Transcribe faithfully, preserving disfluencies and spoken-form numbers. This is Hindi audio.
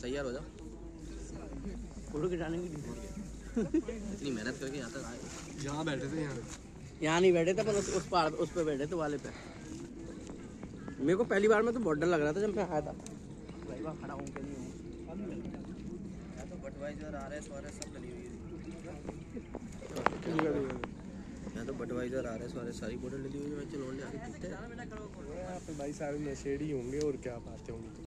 तैयार हो जाओ, फोटो खिंचाने की इतनी मेहनत करके यहाँ तक आए। यहाँ बैठे थे, यहाँ यहाँ नहीं बैठे थे, पर उस, उस पहाड़ उस पे बैठे थे, वाले पे। मेरे को पहली बार में तो बहुत डर लग रहा था जब मैं आया था। भाई वहाँ खड़ा हूँ कि नहीं हूँ। यहाँ तो बटवाइजर आर एस वार एस सब डली हुई है। यहाँ तो बटवाइजर आर एस वार एस सारी बोतल डली हुई है। चलो आगे पीते हैं। पे भाई सारे नशेड़ी होंगे और क्या बातें होंगी।